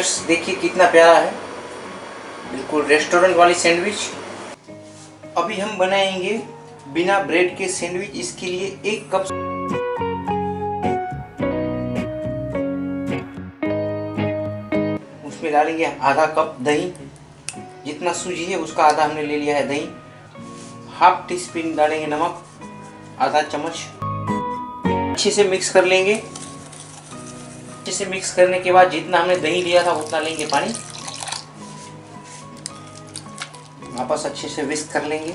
Textures देखिए कितना प्यारा है, बिल्कुल रेस्टोरेंट वाली सैंडविच। अभी हम बनाएंगे बिना ब्रेड के सैंडविच। इसके लिए 1 कप उसमें डालेंगे आधा कप दही, जितना सूजी है उसका आधा हमने ले लिया है दही। हाफ टी स्पून डालेंगे नमक, आधा चम्मच। अच्छे से मिक्स कर लेंगे। अच्छे से मिक्स करने के बाद जितना हमने दही लिया था उतना लेंगे पानी, वापस अच्छे से विस्क कर लेंगे।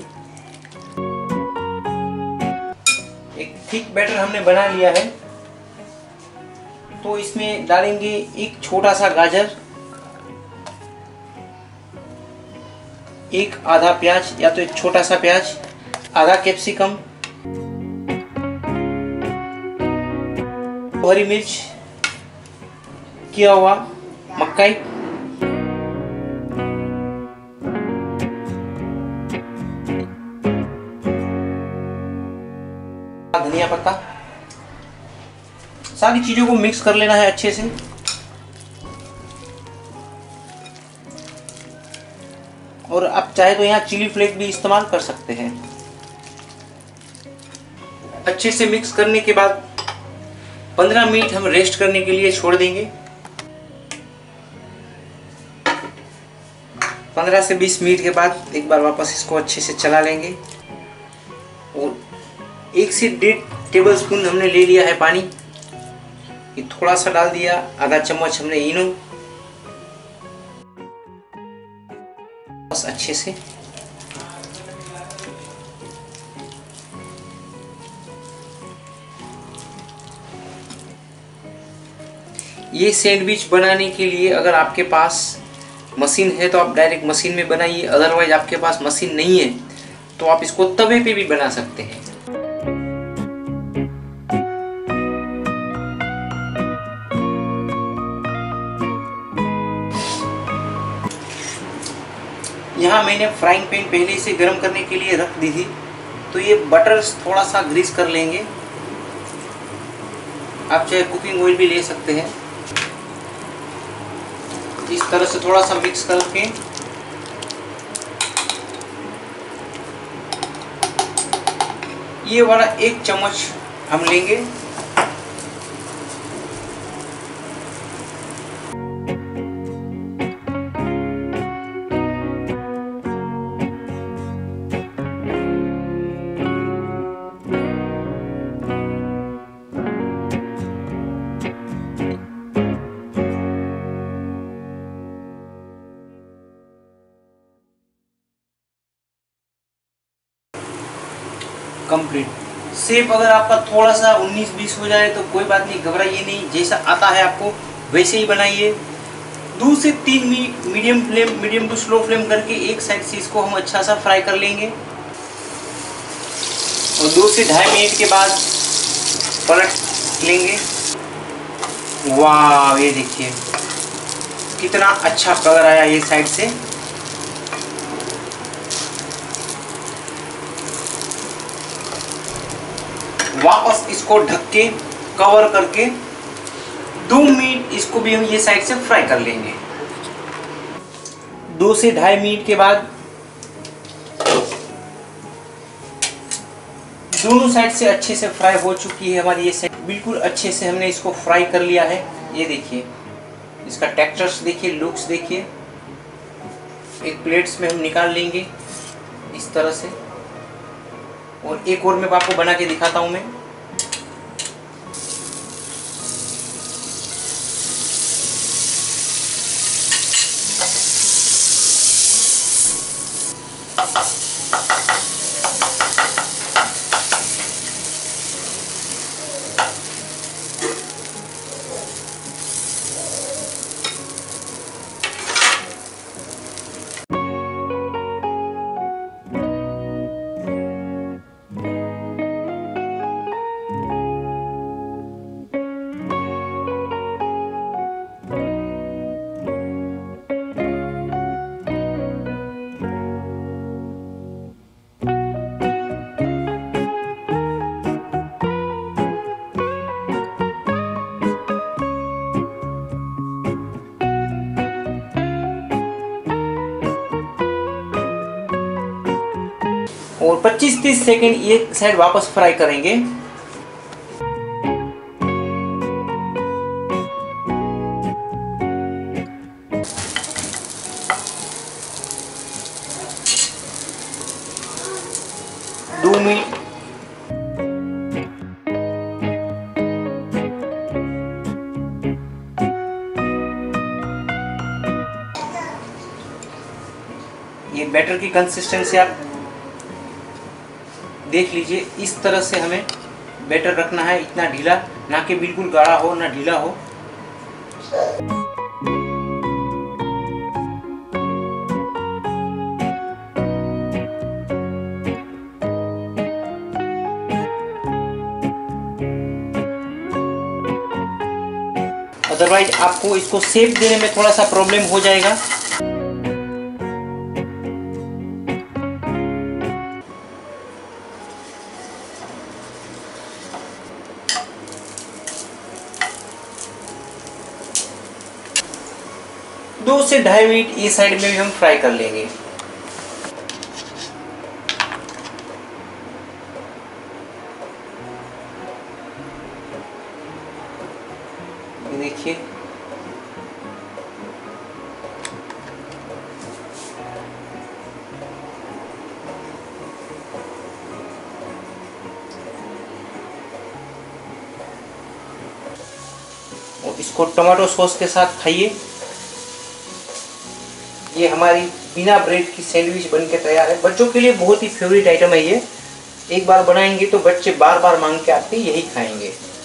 एक थिक बैटर हमने बना लिया है, तो इसमें डालेंगे एक छोटा सा गाजर, एक आधा प्याज या तो एक छोटा सा प्याज, आधा कैप्सिकम, हरी मिर्च, किया हुआ मक्काई, धनिया पत्ता। सारी चीजों को मिक्स कर लेना है अच्छे से। और आप चाहे तो यहाँ चिली फ्लेक्स भी इस्तेमाल कर सकते हैं। अच्छे से मिक्स करने के बाद 15 मिनट हम रेस्ट करने के लिए छोड़ देंगे। 15 से 20 मिनट के बाद एक बार वापस इसको अच्छे से चला लेंगे। और 1 से 1.5 टेबल स्पून हमने ले लिया है पानी, ये थोड़ा सा डाल दिया, आधा चम्मच हमने इनो, बस अच्छे से ये सैंडविच बनाने के लिए अगर आपके पास मशीन है तो आप डायरेक्ट मशीन में बनाइए, अदरवाइज आपके पास मशीन नहीं है तो आप इसको तवे पे भी बना सकते हैं। यहाँ मैंने फ्राइंग पैन पहले से गर्म करने के लिए रख दी थी, तो ये बटर थोड़ा सा ग्रीस कर लेंगे। आप चाहे कुकिंग ऑयल भी ले सकते हैं। इस तरह से थोड़ा सा मिक्स करके ये वाला 1 चम्मच हम लेंगे। कंप्लीट शेप अगर आपका थोड़ा सा 19-20 हो जाए तो कोई बात नहीं, घबराइए नहीं, जैसा आता है आपको वैसे ही बनाइए। 2 से 3 minute medium to slow flame करके एक साइड से इसको हम अच्छा सा फ्राई कर लेंगे। और 2 से 2.5 मिनट के बाद पलट लेंगे। वाह, ये देखिए कितना अच्छा कलर आया ये साइड से। वापस इसको ढक के कवर करके 2 मिनट इसको भी हम ये साइड से फ्राई कर लेंगे। 2 से 2.5 मिनट के बाद दोनों साइड से अच्छे से फ्राई हो चुकी है हमारी ये साइड। बिल्कुल अच्छे से हमने इसको फ्राई कर लिया है। ये देखिए इसका टेक्सचर्स देखिए, लुक्स देखिए। एक प्लेट्स में हम निकाल लेंगे इस तरह से। और एक और मैं आपको बना के दिखाता हूं मैं। 25-30 सेकंड एक साइड वापस फ्राई करेंगे। दो मिनट ये बैटर की कंसिस्टेंसी आप देख लीजिए, इस तरह से हमें बैटर रखना है, इतना ढीला ना कि बिल्कुल गाढ़ा हो ना ढीला हो। अदरवाइज आपको इसको शेप देने में थोड़ा सा प्रॉब्लम हो जाएगा। दो से 2.5 मिनट इस साइड में भी हम फ्राई कर लेंगे। देखिए और इसको टमाटो सॉस के साथ खाइए। ये हमारी बिना ब्रेड की सैंडविच बनके तैयार है। बच्चों के लिए बहुत ही फेवरेट आइटम है ये। एक बार बनाएंगे तो बच्चे बार बार मांग के आते यही खाएंगे।